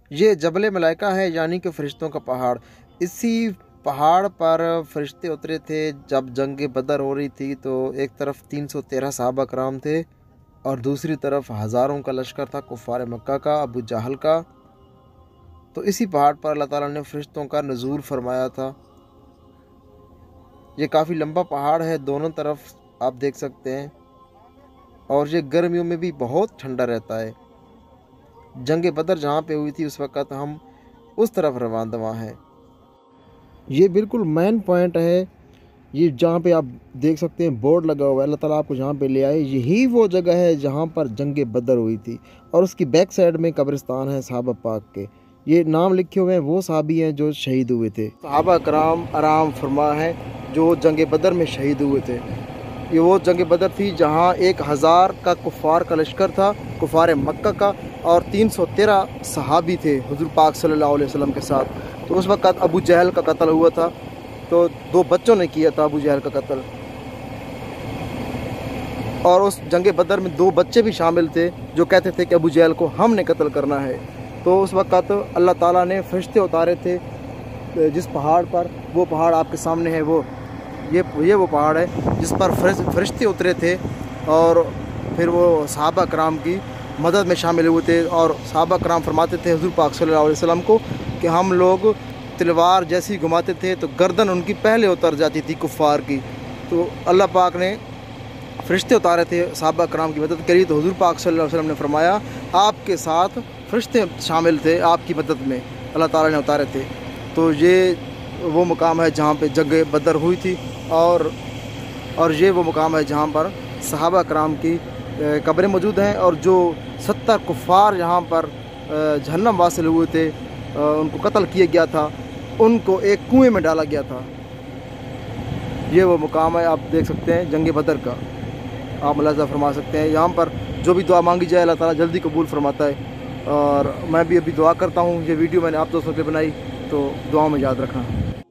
ये जबल मलाइका है, यानी कि फ़रिश्तों का पहाड़। इसी पहाड़ पर फ़रिश्ते उतरे थे जब जंग बदर हो रही थी। तो एक तरफ 313 सहाबा कराम थे और दूसरी तरफ हज़ारों का लश्कर था कुफ़ार मक्का का, अबू जहल का। तो इसी पहाड़ पर अल्लाह ताला ने फ़रिश्तों का नुज़ूल फरमाया था। ये काफ़ी लंबा पहाड़ है, दोनों तरफ आप देख सकते हैं, और ये गर्मियों में भी बहुत ठंडा रहता है। जंग बदर जहाँ पे हुई थी उस वक़्त हम उस तरफ रवाना हैं। ये बिल्कुल मेन पॉइंट है, ये जहाँ पे आप देख सकते हैं बोर्ड लगा हुआ है, अल्लाह ताला आपको जहाँ पे ले आए, यही वो जगह है जहाँ पर जंग बदर हुई थी। और उसकी बैक साइड में कब्रिस्तान है सहाबा पाक के। ये नाम लिखे हुए हैं वो सहाबी हैं जो शहीद हुए थे। सहाबा कराम आराम फरमा है जो जंग बदर में शहीद हुए थे। ये वो जंग बदर थी जहाँ 1000 का कुफ़ार का लश्कर था, कुफ़ार मक्का का, और 313 सहाबी थे हुज़ूर पाक सल्लल्लाहु अलैहि वसल्लम के साथ। तो उस वक़्त अबू जहल का कत्ल हुआ था। तो 2 बच्चों ने किया था अबू जहल का कत्ल, और उस जंग बदर में 2 बच्चे भी शामिल थे जो कहते थे कि अबू जहल को हमने कत्ल करना है। तो उस वक़्त अल्लाह ताला ने फ़रिश्ते उतारे थे जिस पहाड़ पर, वो पहाड़ आपके सामने है, ये वो पहाड़ है जिस पर फ़रिश्ते उतरे थे और फिर वो सहाबा कराम की मदद में शामिल हुए थे। और सहाबा कराम फरमाते थे हुज़ूर पाक सल्लल्लाहु अलैहि वसल्लम को कि हम लोग तलवार जैसी घुमाते थे तो गर्दन उनकी पहले उतर जाती थी कुफ़ार की। तो अल्लाह पाक ने फ़रिश्ते उतारे थे सहाबा कराम की मदद करी। तो हुज़ूर पाक सल्लल्लाहु अलैहि वसल्लम ने फरमाया आपके साथ फ़रिश्ते शामिल थे आपकी मदद में, अल्लाह ताला ने उतारे थे। तो ये वो मुकाम है जहाँ पे जंग बदर हुई थी, और ये वो मुकाम है जहाँ पर सहाबा कराम की कब्रें मौजूद हैं। और जो 70 कुफ़ार यहाँ पर जहन्नम वासिल हुए थे, उनको कत्ल किया गया था, उनको एक कुएं में डाला गया था। ये वो मुकाम है, आप देख सकते हैं जंग बदर का, आप मुलाज़ा फरमा सकते हैं। यहाँ पर जो भी दुआ मांगी जाए अल्लाह ताला जल्दी कबूल फरमाता है। और मैं भी अभी दुआ करता हूँ। ये वीडियो मैंने आप दोस्तों के लिए बनाई, तो दुआ में याद रखना।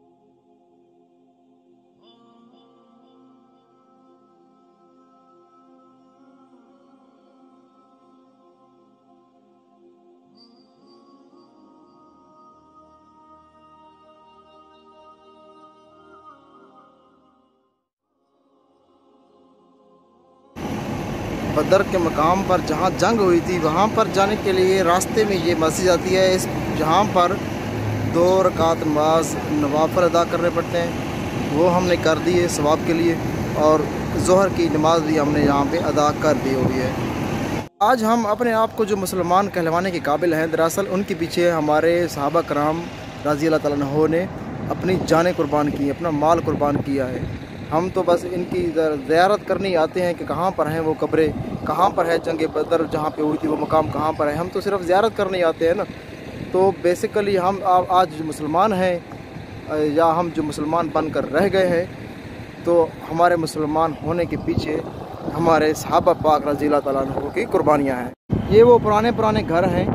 बदर के मकाम पर जहाँ जंग हुई थी वहाँ पर जाने के लिए रास्ते में ये मस्जिद आती है, इस जहाँ पर 2 रकात नमाज नवाफिल अदा करने पड़ते हैं, वो हमने कर दी है सवाब के लिए। और ज़ोहर की नमाज भी हमने यहाँ पे अदा कर दी हुई है। आज हम अपने आप को जो मुसलमान कहलवाने के काबिल हैं, दरअसल उनके पीछे हमारे सहाबा कराम रज़ी अल्लाह तआला अन्हु ने अपनी जानें कुर्बान की, अपना माल कुर्बान किया है। हम तो बस इनकी ज़ियारत करने आते हैं कि कहाँ पर हैं वो कब्रें, कहाँ पर है जंग बदर जहाँ पे हुई थी वो मकाम कहाँ पर है। हम तो सिर्फ ज़ियारत करने आते हैं ना। तो बेसिकली हम आज जो मुसलमान हैं या हम जो मुसलमान बनकर रह गए हैं, तो हमारे मुसलमान होने के पीछे हमारे सहाबा पाक रज़ी अल्लाह तआला अन्हु की कुर्बानियाँ हैं। ये वो पुराने घर हैं,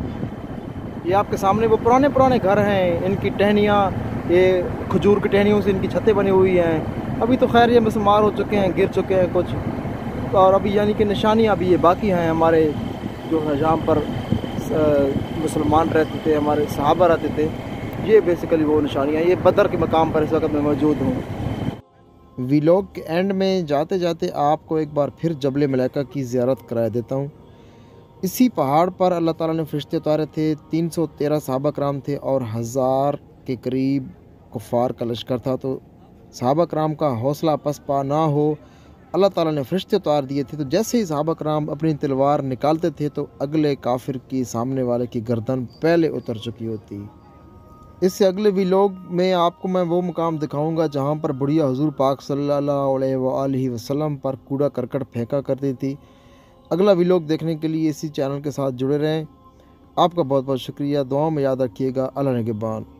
ये आपके सामने वो पुराने घर हैं। इनकी टहनियाँ, ये खजूर की टहनियों से इनकी छतें बनी हुई हैं। अभी तो खैर ये मसमार हो चुके हैं, गिर चुके हैं कुछ, और अभी यानी कि निशानियाँ अभी ये बाकी हैं हमारे जो है जहाँ पर मुसलमान रहते थे, हमारे सहाबा रहते थे। ये बेसिकली वो निशानियाँ, ये बदर के मकाम पर इस वक्त मैं मौजूद हूँ। वीलॉग के एंड में जाते जाते आपको एक बार फिर जबल मलाइका की ज़ियारत करा देता हूँ। इसी पहाड़ पर अल्लाह ताला ने फ़रिश्ते उतारे थे, 313 सहाबा कराम थे और 1000 के करीब कुफ़ार का लश्कर था। तो सहाबा कराम का हौसला पसपा ना हो, अल्लाह ताला ने फ़रिश्ते उतार दिए थे। तो जैसे ही सहाबा कराम अपनी तलवार निकालते थे तो अगले काफिर की, सामने वाले की गर्दन पहले उतर चुकी होती। इससे अगले व्लॉग में आपको मैं वो मुकाम दिखाऊंगा जहाँ पर बुढ़िया हुज़ूर पाक सल्लल्लाहु अलैहि वसल्लम पर कूड़ा करकट फेंका करती थी। अगला व्लॉग देखने के लिए इसी चैनल के साथ जुड़े रहें। आपका बहुत बहुत शुक्रिया। दुआओं में याद रखिएगा। अल्लाह निगहबान।